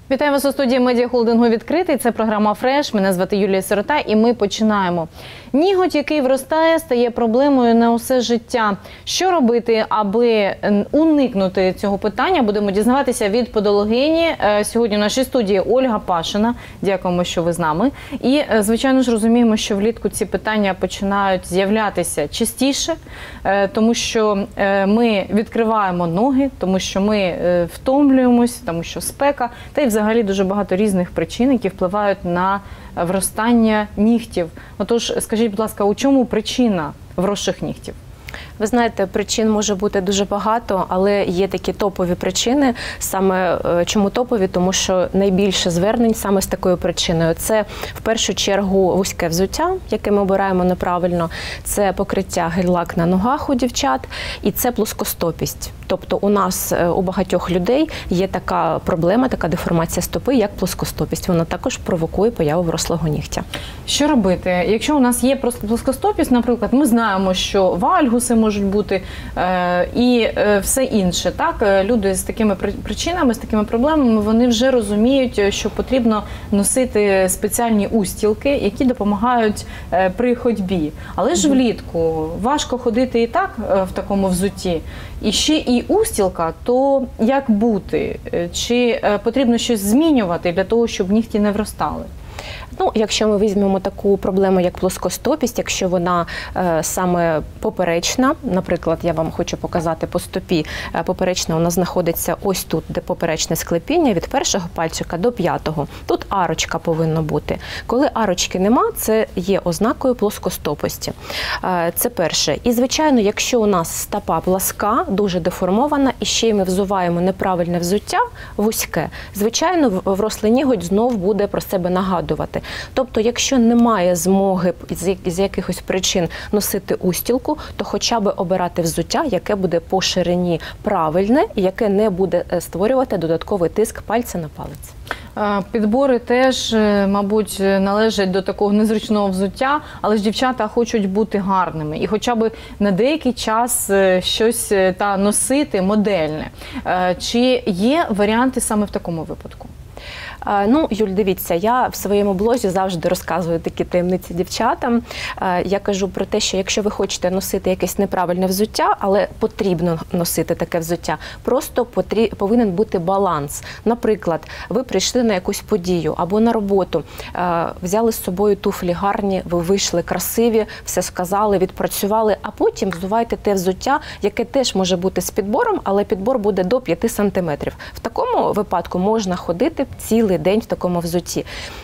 Вітаю вас у студії медіахолдингу «Відкритий». Це програма «Фреш». Мене звати Юлія Сирота і ми починаємо. Ніготь, який вростає, стає проблемою на усе життя. Що робити, аби уникнути цього питання, будемо дізнаватися від подологині. Сьогодні в нашій студії Ольга Пашина. Дякуємо, що ви з нами. І, звичайно ж, розуміємо, що влітку ці питання починають з'являтися частіше, тому що ми відкриваємо ноги, тому що ми втомлюємось, тому що спека, та й взагалі дуже багато різних причин, які впливають на вростання нігтів. Отож, скажіть, будь ласка, у чому причина вросших нігтів? Ви знаєте, причин може бути дуже багато, але є такі топові причини. Саме чому топові? Тому що найбільше звернень саме з такою причиною. Це в першу чергу вузьке взуття, яке ми обираємо неправильно, це покриття гель-лак на ногах у дівчат і це плоскостопість. Тобто у нас, у багатьох людей є така проблема, така деформація стопи, як плоскостопість. Вона також провокує появу врослого нігтя. Що робити? Якщо у нас є просто плоскостопість, наприклад, ми знаємо, що вальгуси можуть бути і все інше. Так? Люди з такими причинами, з такими проблемами, вони вже розуміють, що потрібно носити спеціальні устілки, які допомагають при ходьбі. Але ж влітку важко ходити і так в такому взутті. І ще і устілка, то як бути? Чи потрібно щось змінювати для того, щоб нігті не вростали? Ну, якщо ми візьмемо таку проблему, як плоскостопість, якщо вона саме поперечна, наприклад, я вам хочу показати по стопі, поперечна у нас знаходиться ось тут, де поперечне склепіння, від першого пальчика до п'ятого. Тут арочка повинна бути. Коли арочки нема, це є ознакою плоскостопості. Це перше. І, звичайно, якщо у нас стопа пласка, дуже деформована, і ще й ми взуваємо неправильне взуття, вузьке, звичайно, врослий ніготь знов буде про себе нагадувати. Тобто, якщо немає змоги з якихось причин носити устілку, то хоча б обирати взуття, яке буде по ширині правильне і яке не буде створювати додатковий тиск пальця на палець. Підбори теж, мабуть, належать до такого незручного взуття, але ж дівчата хочуть бути гарними і хоча б на деякий час щось носити модельне. Чи є варіанти саме в такому випадку? Ну, Юль, дивіться, я в своєму блозі завжди розказую такі таємниці дівчатам. Я кажу про те, що якщо ви хочете носити якесь неправильне взуття, але потрібно носити таке взуття, просто повинен бути баланс. Наприклад, ви прийшли на якусь подію або на роботу, взяли з собою туфлі гарні, ви вийшли красиві, все сказали, відпрацювали, а потім взувайте те взуття, яке теж може бути з підбором, але підбор буде до 5 сантиметрів. В такому випадку можна ходити цілий день в такому взутті.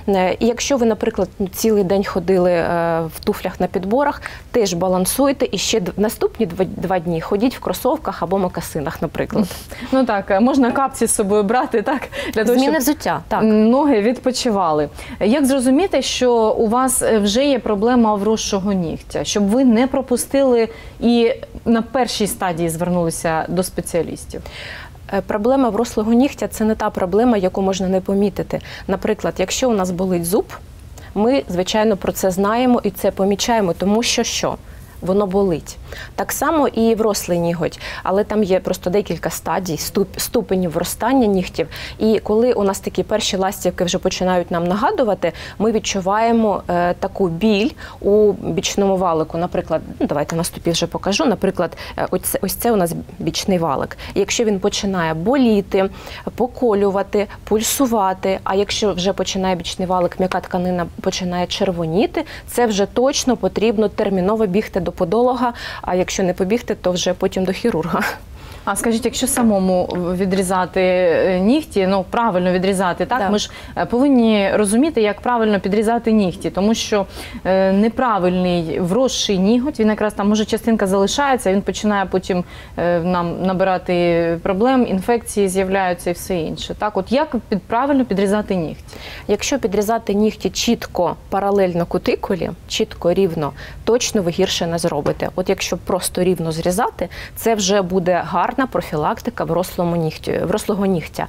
І якщо ви, наприклад, цілий день ходили в туфлях на підборах, теж балансуйте і ще наступні 2 дні ходіть в кросовках або мокасинах, наприклад. Ну так, можна капці з собою брати, так? Для того, зміни взуття, так. Ноги відпочивали. Як зрозуміти, що у вас вже є проблема вросшого нігтя? Щоб ви не пропустили і на першій стадії звернулися до спеціалістів? Проблема врослого нігтя – це не та проблема, яку можна не помітити. Наприклад, якщо у нас болить зуб, ми, звичайно, про це знаємо і це помічаємо, тому що воно болить. Так само і врослий ніготь, але там є просто декілька стадій, ступенів вростання нігтів. І коли у нас такі перші ластівки вже починають нам нагадувати, ми відчуваємо таку біль у бічному валику. Наприклад, давайте на стопі вже покажу, наприклад, ось це у нас бічний валик. І якщо він починає боліти, поколювати, пульсувати, а якщо вже починає бічний валик, м'яка тканина починає червоніти, це вже точно потрібно терміново бігти до подолога, а якщо не побігти, то вже потім до хірурга. А скажіть, якщо самому відрізати нігті, правильно відрізати, так? Ми ж повинні розуміти, як правильно підрізати нігті, тому що неправильний вросший ніготь, він якраз там, може, частинка залишається, він починає потім нам набирати проблем, інфекції з'являються і все інше. Так, от як правильно підрізати нігті? Якщо підрізати нігті чітко, паралельно кутикулі, чітко, рівно, точно ви гірше не зробите. От якщо просто рівно зрізати, це вже буде гарно гарна профілактика врослого нігтя.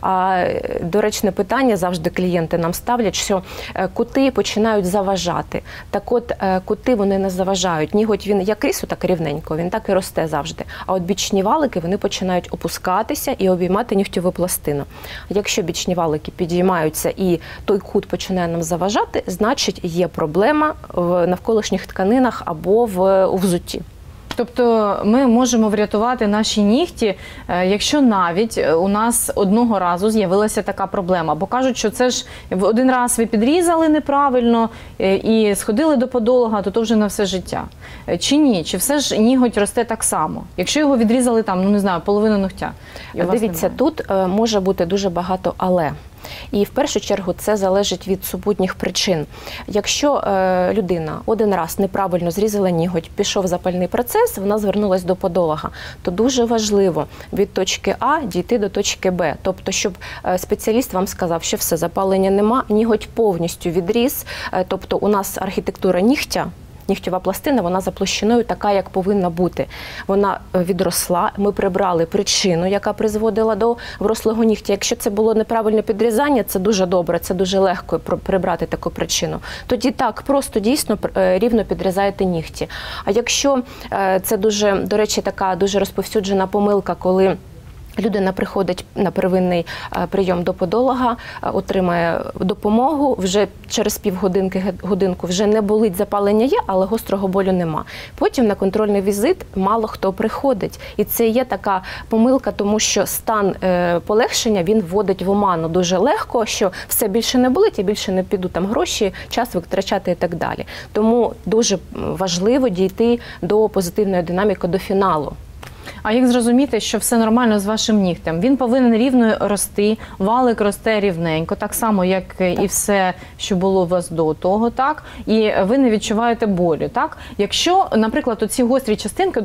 Доречне питання завжди клієнти нам ставлять, що кути починають заважати. Так от, кути вони не заважають. Ніготь він як ріс, так рівненько, він так і росте завжди. А от бічні валики, вони починають опускатися і обіймати нігтєву пластину. Якщо бічні валики підіймаються і той кут починає нам заважати, значить є проблема в навколишніх тканинах або у взутті. Тобто ми можемо врятувати наші нігті, якщо навіть у нас одного разу з'явилася така проблема. Бо кажуть, що це ж один раз ви підрізали неправильно і сходили до подолога, то вже на все життя. Чи ні? Чи все ж ніготь росте так само? Якщо його відрізали там, ну не знаю, половину ногтя. Дивіться, тут може бути дуже багато «але». І в першу чергу це залежить від супутніх причин. Якщо людина один раз неправильно зрізала ніготь, пішов запальний процес, вона звернулася до подолога, то дуже важливо від точки А дійти до точки Б. Тобто, щоб спеціаліст вам сказав, що все, запалення нема, ніготь повністю відріз. Тобто у нас архітектура нігтя, нігтєва пластина, вона за площиною така, як повинна бути. Вона відросла, ми прибрали причину, яка призводила до врослого нігтя. Якщо це було неправильне підрізання, це дуже добре, це дуже легко прибрати таку причину. Тоді так, просто дійсно рівно підрізаєте нігті. А якщо це дуже, до речі, така дуже розповсюджена помилка, коли людина приходить на первинний прийом до подолога, отримає допомогу, вже через півгодинку вже не болить, запалення є, але гострого болю нема. Потім на контрольний візит мало хто приходить. І це є така помилка, тому що стан полегшення, він вводить в оману дуже легко, що все більше не болить, я більше не піду там гроші, час витрачати і так далі. Тому дуже важливо дійти до позитивної динаміки, до фіналу. А як зрозуміти, що все нормально з вашим нігтем? Він повинен рівно рости, валик росте рівненько, так само, як і все, що було у вас до того, так? І ви не відчуваєте болю, так? Якщо, наприклад, оці гострі частинки,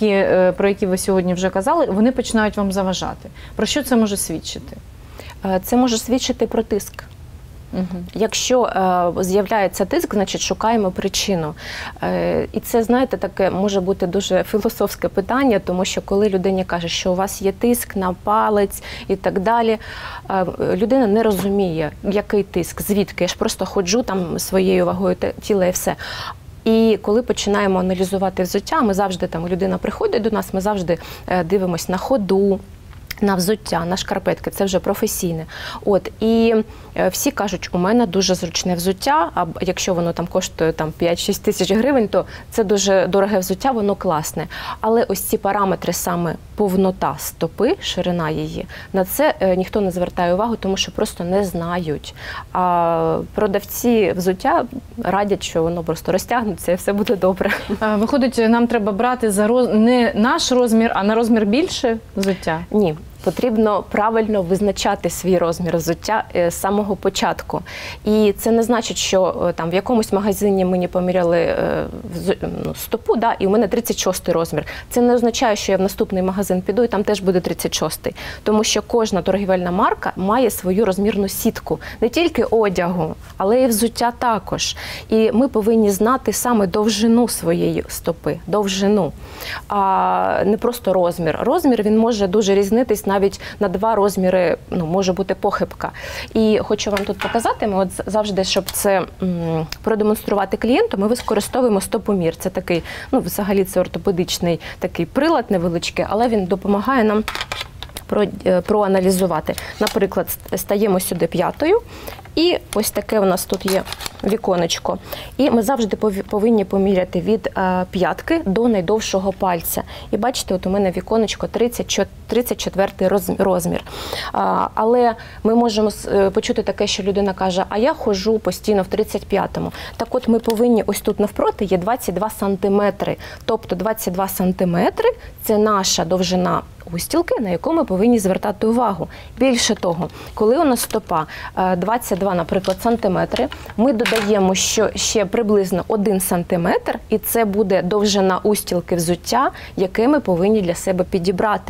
про які ви сьогодні вже казали, вони починають вам заважати. Про що це може свідчити? Це може свідчити про тиск. Якщо з'являється тиск, значить шукаємо причину. І це, знаєте, таке може бути дуже філософське питання, тому що коли людині каже, що у вас є тиск на палець і так далі, людина не розуміє, який тиск, звідки. Я ж просто ходжу там своєю вагою тіла і все. І коли починаємо аналізувати взуття, ми завжди, там людина приходить до нас, ми завжди дивимося на ходу, на взуття, на шкарпетки, це вже професійне. І всі кажуть, у мене дуже зручне взуття, а якщо воно там коштує 5-6 тисяч гривень, то це дуже дороге взуття, воно класне. Але ось ці параметри, саме повнота стопи, ширина її, на це ніхто не звертає увагу, тому що просто не знають. А продавці взуття радять, що воно просто розтягнеться і все буде добре. Виходить, нам треба брати не наш розмір, а на розмір більше взуття? Ні. Потрібно правильно визначати свій розмір взуття з самого початку. І це не значить, що там в якомусь магазині мені поміряли стопу, і у мене 36-й розмір. Це не означає, що я в наступний магазин піду і там теж буде 36-й. Тому що кожна торгівельна марка має свою розмірну сітку. Не тільки одягу, але і взуття також. І ми повинні знати саме довжину своєї стопи, довжину, а не просто розмір. Розмір, він може дуже різнитись, навіть на 2 розміри може бути похибка. І хочу вам тут показати, ми завжди, щоб це продемонструвати клієнту, ми використовуємо стопомір. Це такий, взагалі це ортопедичний такий прилад невеличкий, але він допомагає нам проаналізувати. Наприклад, стаємо сюди п'ятою, і ось таке у нас тут є віконечко. І ми завжди повинні поміряти від п'ятки до найдовшого пальця. І бачите, от у мене віконечко 34-й розмір. Але ми можемо почути таке, що людина каже, а я ходжу постійно в 35-му. Так от ми повинні, ось тут навпроти є 22 сантиметри. Тобто 22 сантиметри – це наша довжина устілки, на яку ми повинні звертати увагу. Більше того, коли у нас стопа 22, наприклад, сантиметри, ми додаємо ще приблизно 1 сантиметр, і це буде довжина устілки взуття, яке ми повинні для себе підібрати.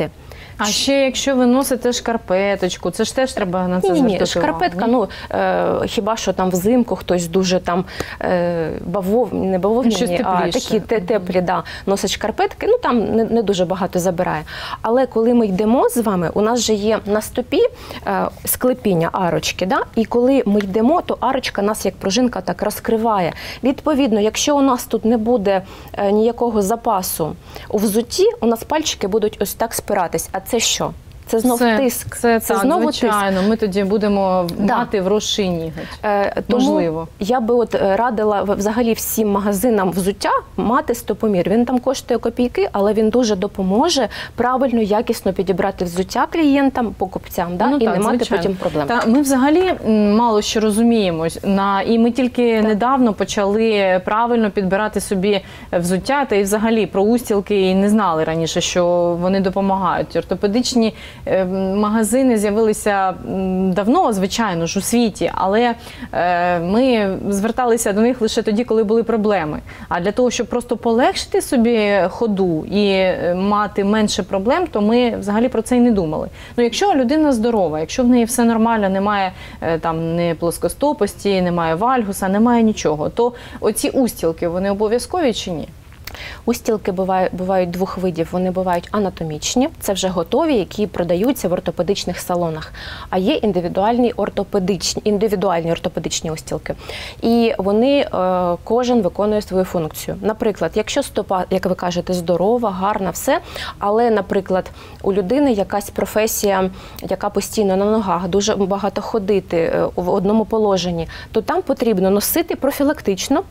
А ще якщо ви носите шкарпеточку, це ж теж треба на це звертати увагу. Шкарпетка, ну, хіба що там взимку хтось дуже там не бавовняні, а такі теплі, да, носить шкарпетки, ну там не дуже багато забирає. Але коли ми йдемо з вами, у нас же є на стопі склепіння арочки, да? І коли ми йдемо, то арочка нас як пружинка так розкриває. Відповідно, якщо у нас тут не буде ніякого запасу у взутті, у нас пальчики будуть ось так спиратись. А це що? Це знов тиск. Це так, знову звичайно. Тиск. Ми тоді будемо мати вросший ніготь. Можливо. Тому я би радила взагалі всім магазинам взуття мати стопомір. Він там коштує копійки, але він дуже допоможе правильно, якісно підібрати взуття клієнтам, покупцям, да? І не мати потім проблем. Ми взагалі мало що розуміємо. І ми тільки недавно почали правильно підбирати собі взуття, та і взагалі про устілки і не знали раніше, що вони допомагають. Ортопедичні магазини з'явилися давно, звичайно ж, у світі, але ми зверталися до них лише тоді, коли були проблеми. А для того, щоб просто полегшити собі ходу і мати менше проблем, то ми взагалі про це й не думали. Ну, якщо людина здорова, якщо в неї все нормально, немає там ні плоскостопості, немає вальгуса, немає нічого, то оці устілки, вони обов'язкові чи ні? Устілки бувають двох видів. Вони бувають анатомічні, це вже готові, які продаються в ортопедичних салонах. А є індивідуальні ортопедичні устілки. І вони, кожен виконує свою функцію. Наприклад, якщо стопа, як ви кажете, здорова, гарна, все, але, наприклад, у людини якась професія, яка постійно на ногах, дуже багато ходити в одному положенні, то там потрібно носити профілактично,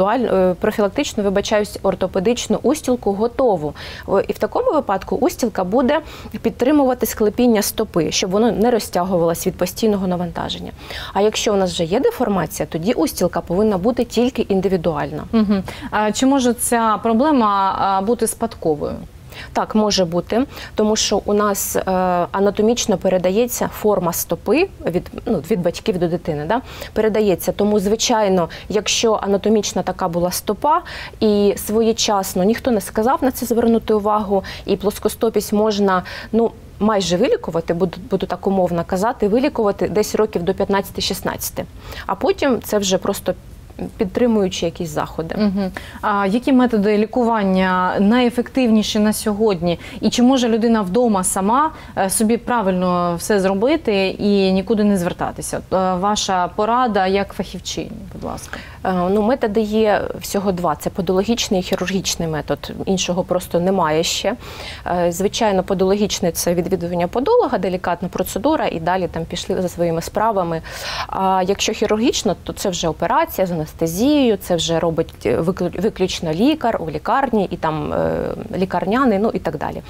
ортопедичну устілку готову. І в такому випадку устілка буде підтримувати склепіння стопи, щоб воно не розтягувалось від постійного навантаження. А якщо у нас вже є деформація, тоді устілка повинна бути тільки індивідуальна. А чи може ця проблема бути спадковою? Так, може тому що у нас анатомічно передається форма стопи від батьків до дитини. Да? Передається. Тому, звичайно, якщо анатомічна така була стопа і своєчасно ніхто не сказав на це звернути увагу, і плоскостопість можна, майже вилікувати, буду так умовно казати, вилікувати десь років до 15-16. А потім це вже просто підтримуючи якісь заходи. А які методи лікування найефективніші на сьогодні? І чи може людина вдома сама собі правильно все зробити і нікуди не звертатися? Ваша порада як фахівчині, будь ласка. Методи є всього два. Це подологічний і хірургічний метод. Іншого просто немає ще. Звичайно, подологічний – це відвідування подолога, делікатна процедура, і далі там пішли за своїми справами. А якщо хірургічно, то це вже операція з анестезією, це вже робить виключно лікар у лікарні, і там лікарняний, і так далі.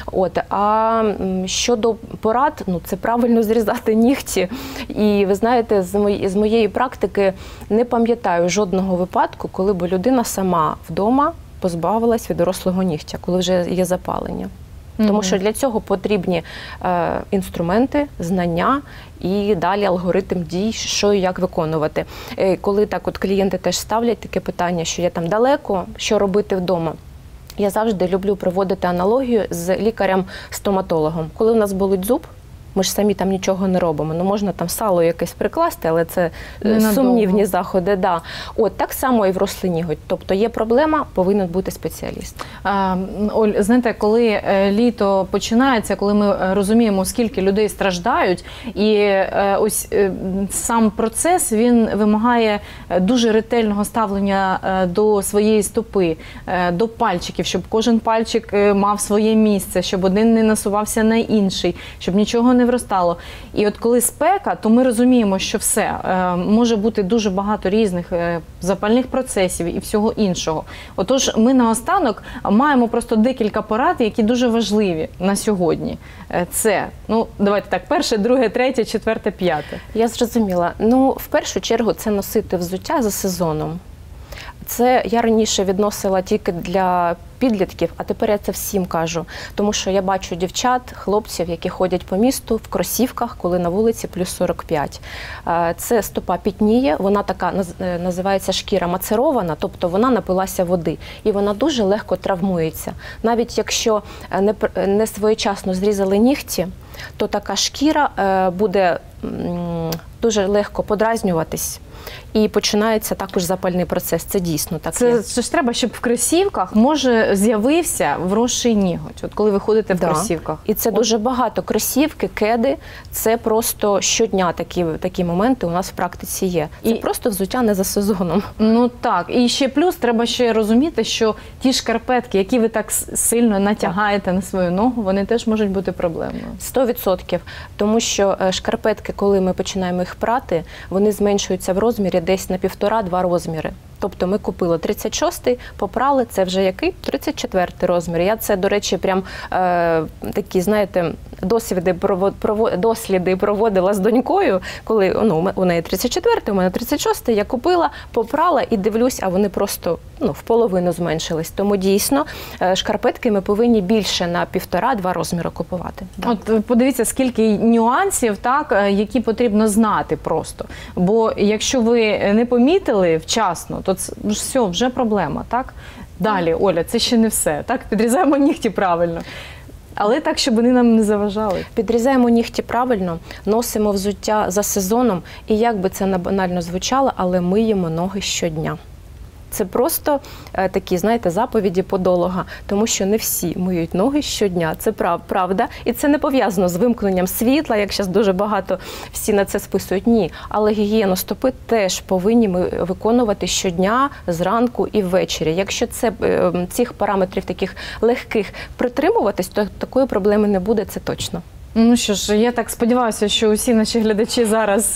А щодо порад, це правильно зрізати нігті. І ви знаєте, з моєї практики не пам'ятаю жодного випадку, коли б людина сама вдома позбавилась від дорослого нігтя, коли вже є запалення. Тому що для цього потрібні інструменти, знання і далі алгоритм дій, що і як виконувати. Коли так клієнти теж ставлять таке питання, що я там далеко, що робити вдома, я завжди люблю проводити аналогію з лікарем-стоматологом. Коли у нас болить зуб, ми ж самі там нічого не робимо. Можна там сало якесь прикласти, але це сумнівні заходи. Да. Так само і в рослиніготь. Тобто є проблема, повинен бути спеціаліст. Оль, знаєте, коли літо починається, коли ми розуміємо, скільки людей страждають, і ось сам процес, він вимагає дуже ретельного ставлення до своєї стопи, до пальчиків, щоб кожен пальчик мав своє місце, щоб один не насувався на інший, щоб нічого не вростало. І от коли спека, то ми розуміємо, що все, може бути дуже багато різних запальних процесів і всього іншого. Отож, ми наостанок маємо просто декілька порад, які дуже важливі на сьогодні. Це, давайте так, перше, друге, третє, четверте, п'яте. Я зрозуміла. В першу чергу це носити взуття за сезоном. Це я раніше відносила тільки для підлітків, а тепер я це всім кажу, тому що я бачу дівчат, хлопців, які ходять по місту в кросівках, коли на вулиці плюс 45. Це стопа пітніє, вона така, називається шкіра мацерована, тобто вона напилася води, і вона дуже легко травмується. Навіть якщо не своєчасно зрізали нігті, то така шкіра буде дуже легко подразнюватись. І починається також запальний процес. Це дійсно так. Це ж треба, щоб в кросівках, може, з'явився вросший ніготь, от коли ви ходите в кросівках. І це дуже багато. Кросівки, кеди, це просто щодня такі моменти у нас в практиці є. Це просто взуття не за сезоном. Ну так, і ще плюс треба ще розуміти, що ті шкарпетки, які ви так сильно натягаєте на свою ногу, вони теж можуть бути проблемною. 100%. Тому що шкарпетки, коли ми починаємо їх прати, вони зменшуються в розмірі десь на 1,5-2 розміри. Тобто ми купили 36-й, попрали, це вже який? 34-й розмір. Я це, до речі, прям такі, знаєте, досліди проводила з донькою, коли у неї 34-й, у мене 36-й, я купила, попрала і дивлюсь, а вони просто в половину зменшились. Тому дійсно шкарпетки ми повинні більше на 1,5-2 розміри купувати. Да. От подивіться, скільки нюансів, так, які потрібно знати просто. Бо якщо ви не помітили вчасно, то це все, вже проблема, так? Далі, Оля, це ще не все, так? Підрізаємо нігті правильно. Але так, щоб вони нам не заважали. Підрізаємо нігті правильно, носимо взуття за сезоном, і як би це банально звучало, але миємо ноги щодня. Це просто такі, знаєте, заповіді подолога, тому що не всі миють ноги щодня, це правда. І це не пов'язано з вимкненням світла, як зараз дуже багато всі на це списують. Ні, але гігієну стопи теж повинні ми виконувати щодня, зранку і ввечері. Якщо цих параметрів таких легких притримуватись, то такої проблеми не буде, це точно. Ну що ж, я так сподіваюся, що усі наші глядачі зараз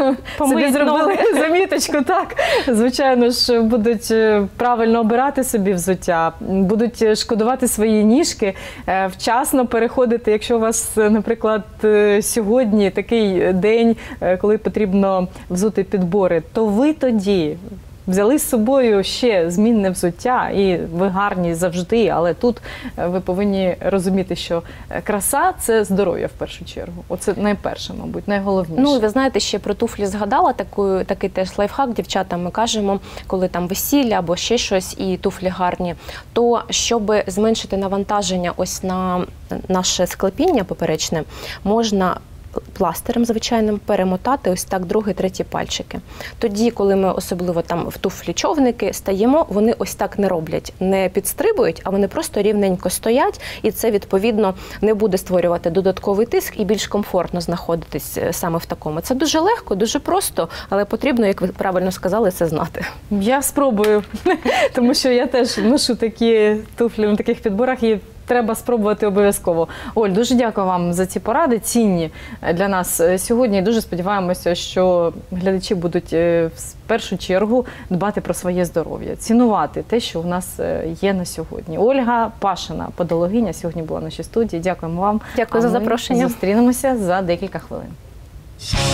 собі зробили заміточку, так? Звичайно ж, будуть правильно обирати собі взуття, будуть шкодувати свої ніжки, вчасно переходити, якщо у вас, наприклад, сьогодні такий день, коли потрібно взути підбори, то ви тоді взяли з собою ще змінне взуття, і ви гарні завжди, але тут ви повинні розуміти, що краса – це здоров'я в першу чергу. Оце найперше, мабуть, найголовніше. Ну, ви знаєте, ще про туфлі згадала, такий теж лайфхак дівчатам ми кажемо, коли там весілля або ще щось, і туфлі гарні, то щоб зменшити навантаження ось на наше склепіння поперечне, можна пластирем звичайним перемотати ось так другий, третій пальчики. Тоді, коли ми особливо там в туфлі човники стаємо, вони ось так не роблять, не підстрибують, а вони просто рівненько стоять, і це, відповідно, не буде створювати додатковий тиск і більш комфортно знаходитись саме в такому. Це дуже легко, дуже просто, але потрібно, як ви правильно сказали, це знати. Я спробую, тому що я теж ношу такі туфлі на таких підборах і треба спробувати обов'язково. Оль, дуже дякую вам за ці поради, цінні для нас сьогодні. Дуже сподіваємося, що глядачі будуть в першу чергу дбати про своє здоров'я, цінувати те, що у нас є на сьогодні. Ольга Пашина, подологиня, сьогодні була в нашій студії. Дякуємо вам. Дякую за запрошення. Зустрінемося за декілька хвилин.